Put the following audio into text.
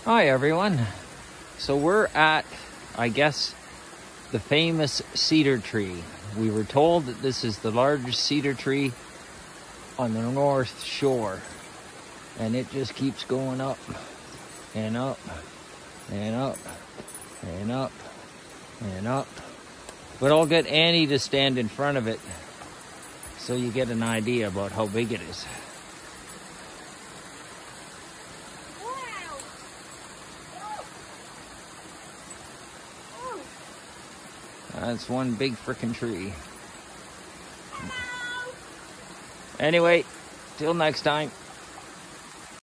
Hi everyone. So we're at, I guess, the famous cedar tree. We were told that this is the largest cedar tree on the north shore. And it just keeps going up and up and up and up and up. But I'll get Annie to stand in front of it so you get an idea about how big it is. That's one big frickin' tree. Anyway, till next time.